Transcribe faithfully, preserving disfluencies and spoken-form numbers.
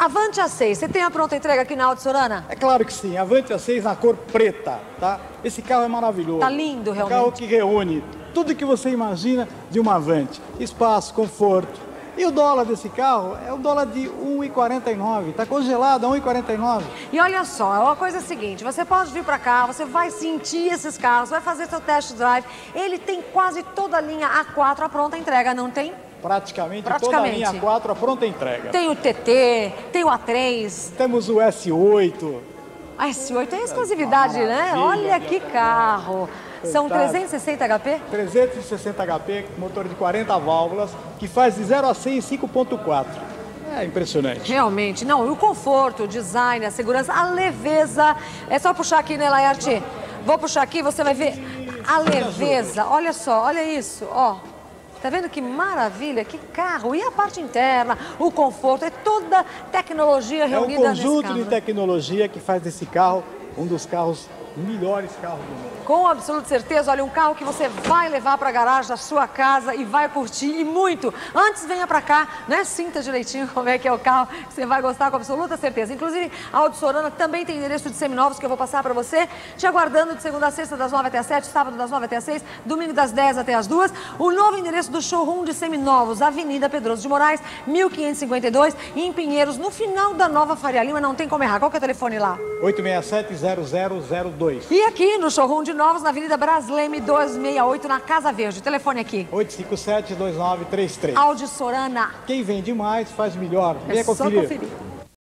Avante A seis, você tem a pronta entrega aqui na Auto Sorana? É claro que sim, Avante A seis na cor preta, tá? Esse carro é maravilhoso. Tá lindo, realmente. Um carro que reúne tudo que você imagina de uma Avante. Espaço, conforto. E o dólar desse carro é o dólar de um e quarenta e nove, tá congelado a um e quarenta e nove. E olha só, a coisa é a seguinte, você pode vir para cá, você vai sentir esses carros, vai fazer seu test drive. Ele tem quase toda a linha A quatro, a pronta entrega, não tem? Praticamente, Praticamente. toda a linha A quatro, a pronta entrega. Tem o T T, tem o A três. Temos o S oito. A S oito é exclusividade, né? Olha que carro. São trezentos e sessenta H P? trezentos e sessenta H P, motor de quarenta válvulas, que faz de zero a cem em cinco ponto quatro. É impressionante. Realmente. Não, e o conforto, o design, a segurança, a leveza. É só puxar aqui, né, Laerte? Vou puxar aqui, você vai ver a leveza. Olha só, olha isso, ó. Tá vendo que maravilha, que carro. E a parte interna, o conforto, é toda tecnologia reunida nesse carro. É um conjunto de tecnologia que faz desse carro um dos carros, melhores carros do mundo. Com absoluta certeza, olha, um carro que você vai levar para a garagem da sua casa e vai curtir, e muito. Antes, venha para cá, né? Sinta direitinho como é que é o carro, que você vai gostar com absoluta certeza. Inclusive, a Auto Sorana também tem endereço de seminovos que eu vou passar para você, te aguardando de segunda a sexta, das nove até as sete, sábado das nove até as seis, domingo das dez até as duas. O novo endereço do showroom de seminovos, Avenida Pedroso de Moraes, mil quinhentos e cinquenta e dois, em Pinheiros, no final da Nova Faria Lima, não tem como errar. Qual que é o telefone lá? oito seis sete, zero zero zero dois. E aqui no showroom de novos, na Avenida Brasleme duzentos e sessenta e oito, na Casa Verde. O telefone aqui. oito cinco sete, dois nove três três. Auto Sorana. Quem vende mais, faz melhor. É Venha só conferir. conferir.